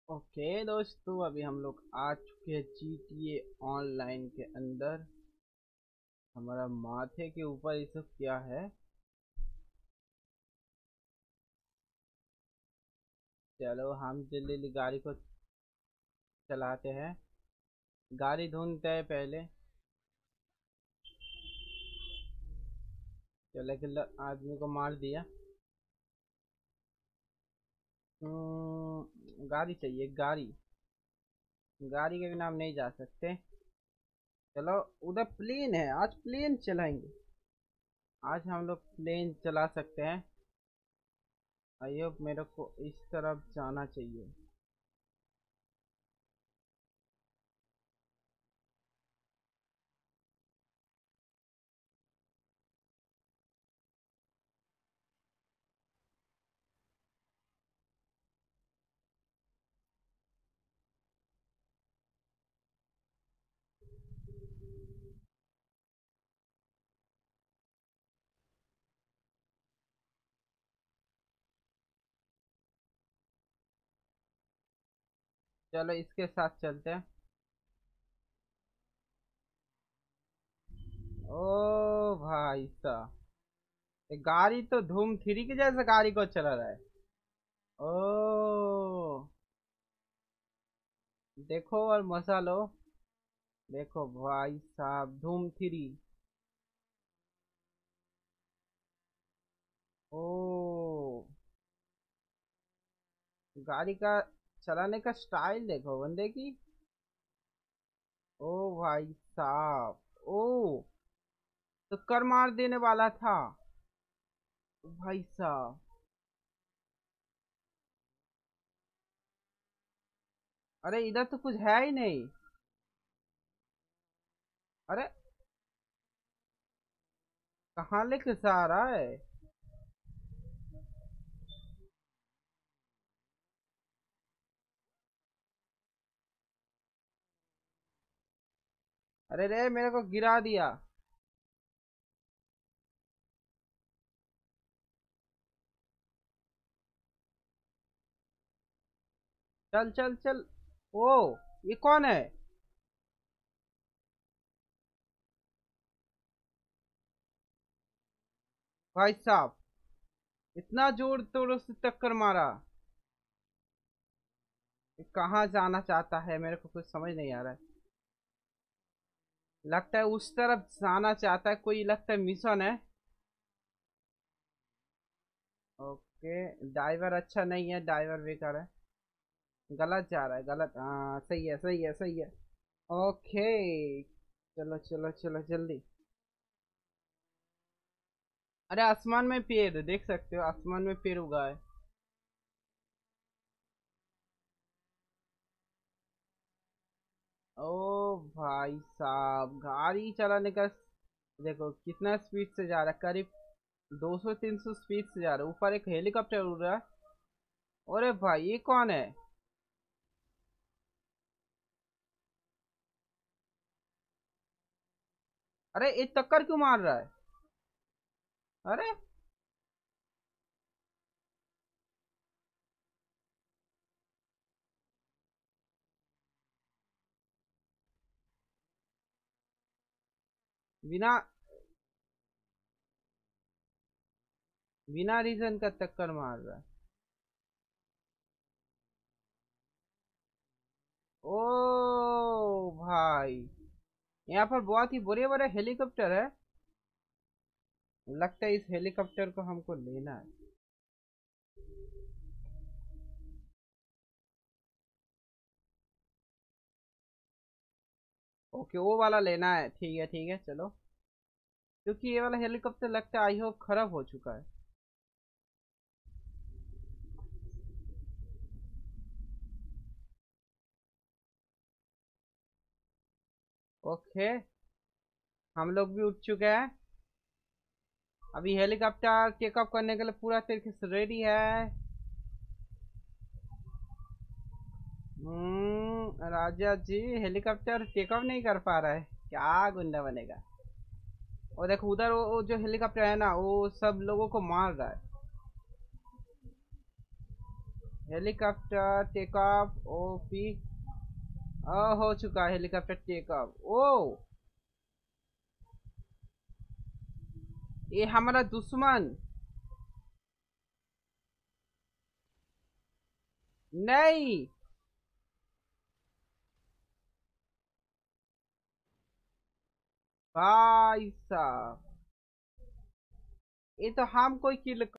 Okay दोस्तों, अभी हम लोग आ चुके हैं GTA ऑनलाइन के अंदर। हमारा माथे के ऊपर ये सब क्या है। चलो हम जल्दी जल्दी गाड़ी को चलाते हैं। गाड़ी ढूंढते हैं पहले। चलो किल्लर आदमी को मार दिया। गाड़ी चाहिए गाड़ी। गाड़ी के बिना हम नहीं जा सकते। चलो उधर प्लेन है, आज प्लेन चलाएंगे। आज हम लोग प्लेन चला सकते हैं। आइयो मेरे को इस तरफ जाना चाहिए। चलो इसके साथ चलते हैं। ओ भाई साहब, ये गाड़ी तो धूम थ्री के जैसे गाड़ी को चला रहा है। ओ देखो और मजा लो। देखो भाई साहब, धूम थ्री। ओ गाड़ी का चलाने का स्टाइल देखो बंदे की। ओ भाई साहब। ओ टक्कर मार देने वाला था। ओ भाई साहब। अरे इधर तो कुछ है ही नहीं। अरे कहाँ लेके जा रहा है। अरे रे मेरे को गिरा दिया। चल चल चल। ओ ये कौन है। भाई साहब, इतना जोर तोड़ से टक्कर मारा। ये कहाँ जाना चाहता है, मेरे को कुछ समझ नहीं आ रहा है। लगता है उस तरफ जाना चाहता है, कोई लगता है मिशन है। ओके ड्राइवर अच्छा नहीं है, ड्राइवर बेकार है। गलत जा रहा है, गलत। हाँ सही है सही है सही है। ओके चलो चलो चलो जल्दी। अरे आसमान में पेड़ देख सकते हो, आसमान में पेड़ उगा है। ओ भाई साहब, गाड़ी चलाने का देखो कितना स्पीड से जा रहा है। करीब 200-300 स्पीड से जा रहा है। ऊपर एक हेलीकॉप्टर उड़ रहा है। अरे भाई ये कौन है। अरे ये टक्कर क्यों मार रहा है। अरे बिना बिना रीजन का टक्कर मार रहा है। ओ भाई, यहाँ पर बहुत ही बड़े बड़े हेलीकॉप्टर है। लगता है इस हेलीकॉप्टर को हमको लेना है। ओके वो वाला लेना है, ठीक है चलो। क्योंकि ये वाला हेलीकॉप्टर लगता है आई होप खराब हो चुका है। ओके हम लोग भी उठ चुके हैं। अभी हेलीकॉप्टर टेकअप करने के लिए पूरा तरीके से रेडी है। राजा जी, हेलीकॉप्टर टेकअप नहीं कर पा रहा है। क्या गुंडा बनेगा। और देखो उधर वो जो हेलीकॉप्टर है ना, वो सब लोगों को मार रहा है। हेलीकॉप्टर टेक ऑफ ओपी। हो चुका है हेलीकॉप्टर टेक ऑफ। ओ, ये हमारा दुश्मन। नहीं, भाई साहब, ये तो हम कोई किल